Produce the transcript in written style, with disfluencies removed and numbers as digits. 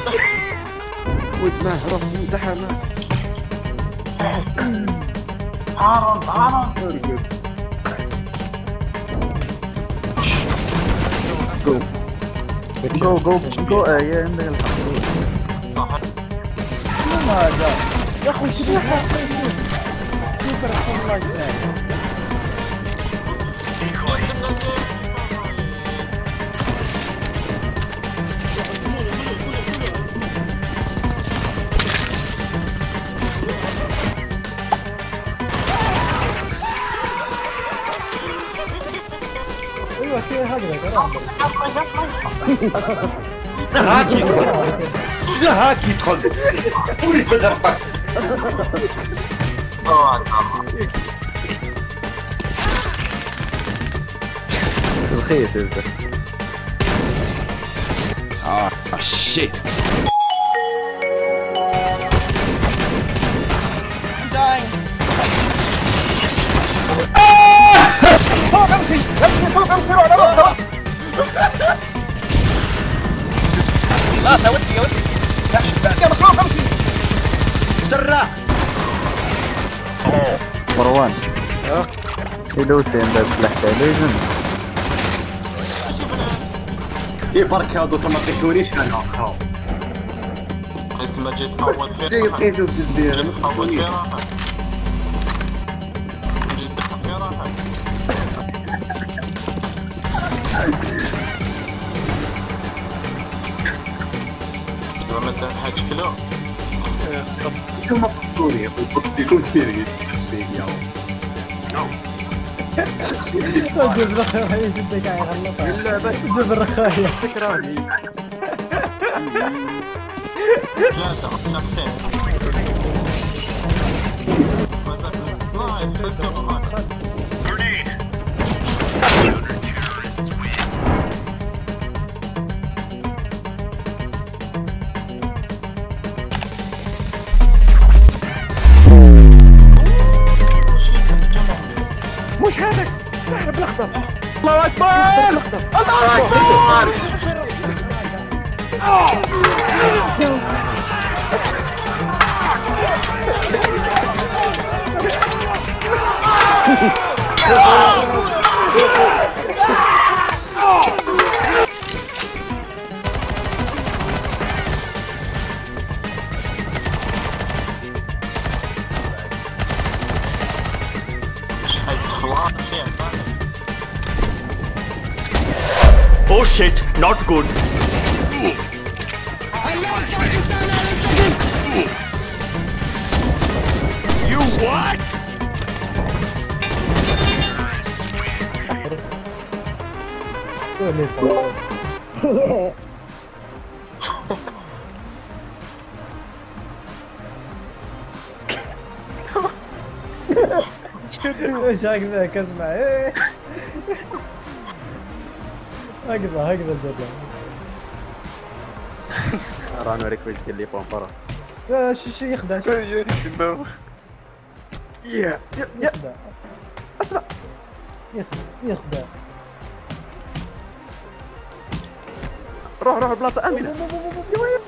ودماه روح امتحان. عرض جو جو جو جو يا عندك الحق. صح. شنو هذا يا اخوي؟ شنو حاطين كيف راح والله ايوه كذا هكذا ترى. هاك يدخل. هاك يدخل. ولي بدربك. رخيص يا زلمه. شيت. فوق امشي فوق امشي روح. خلاص يا ودي يا ودي تحش الباب يا مخلوق امشي. سراق مروان يدوسي عند السلاح ليزن. في فرق هذا ما قيسونيش انا. قيس ما جيت تعوض فيه. جاي قيسو جيت تعوض فيه راحة. جيت دخل فيه راحة. مثلا حاج كيلو شو ما قصوري يا اخوي يكون سيريس. جيب رخاية جدك قاعد يغلطها. اللعبة جيب الرخاية. فكراني. ثلاثة ناقصين. نايس فلتر. مش هذاك صاحب الاخضر. الله اكبر. الله اكبر. Oh shit, not good. You what? ايش هكذاك اسمع. هكذا الدبل. رانا نوريك وجهي اللي فوق فرا. شو يخدع. يا يخدع. اسمع يخدع. روح بلاصة آمنة.